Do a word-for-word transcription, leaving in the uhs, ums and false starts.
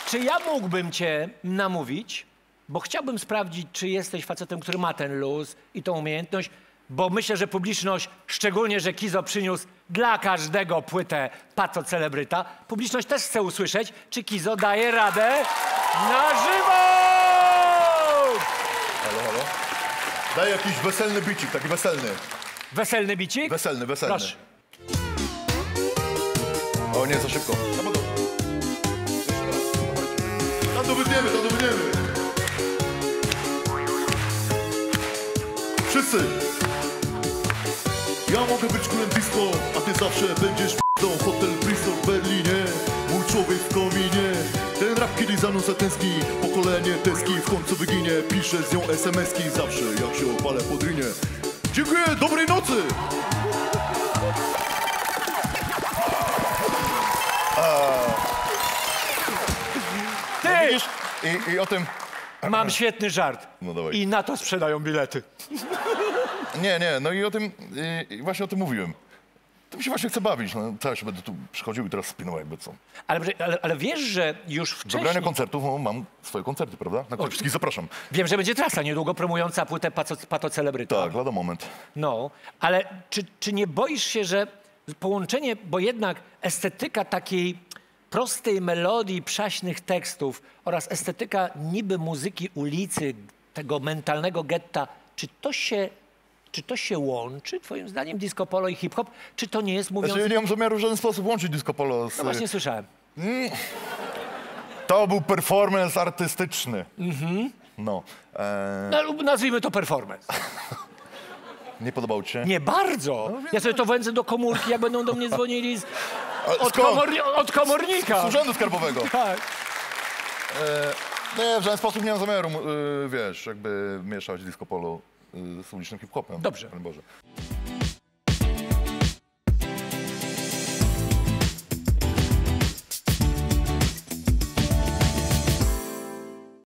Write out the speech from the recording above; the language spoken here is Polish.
czy ja mógłbym cię namówić, bo chciałbym sprawdzić, czy jesteś facetem, który ma ten luz i tą umiejętność, bo myślę, że publiczność, szczególnie, że Kizo przyniósł dla każdego płytę Pato Celebryta, publiczność też chce usłyszeć, czy Kizo daje radę na żywo! Halo, halo? Daj jakiś weselny bicik, taki weselny. Weselny bicik? Weselny, weselny. Proszę. O nie, za szybko. No bo to... Tam to wytniemy, tam to wytniemy. Wszyscy. Ja mogę być królem disco, a ty zawsze będziesz p***ą. Hotel Bristol w Berlinie, mój człowiek w kominie. Ten rap kiedyś za mną zatęskni, pokolenie teski w końcu wyginie. Piszę z nią es em eski zawsze, jak się opalę po drinie. Dziękuję, dobrej nocy! Ty! No widzisz? I, I o tym... Mam świetny żart. No dawaj. I na to sprzedają bilety. Nie, nie, no i o tym, i właśnie o tym mówiłem. To mi się właśnie chce bawić, no. Co ja się będę tu przychodził i teraz spinał jakby co. Ale, ale, ale wiesz, że już Do wcześniej... grania koncertów no, mam swoje koncerty, prawda? Na wszystkich zapraszam. Wiem, że będzie trasa niedługo promująca płytę Pato, Pato Celebryta. Tak, lada moment. No, ale czy, czy nie boisz się, że połączenie, bo jednak estetyka takiej prostej melodii, przaśnych tekstów oraz estetyka niby muzyki ulicy, tego mentalnego getta, czy to się, czy to się łączy, twoim zdaniem, disco polo i hip-hop? Czy to nie jest mówiąc... Znaczy, ja nie mam zamiaru w żaden sposób łączyć disco polo z... No właśnie słyszałem. To był performance artystyczny. Mhm. No. E... No, nazwijmy to performance. Nie podobał ci się? Nie bardzo. No, Ja sobie to wędzę do komórki, jak będą do mnie dzwonili z... A, od, skąd? komorni... od komornika. Z urzędu skarbowego. Tak. E... Nie, w żaden sposób nie mam zamiaru, y, wiesz, jakby mieszać disco polo y, z ulicznym hip-hopem. Dobrze. Boże.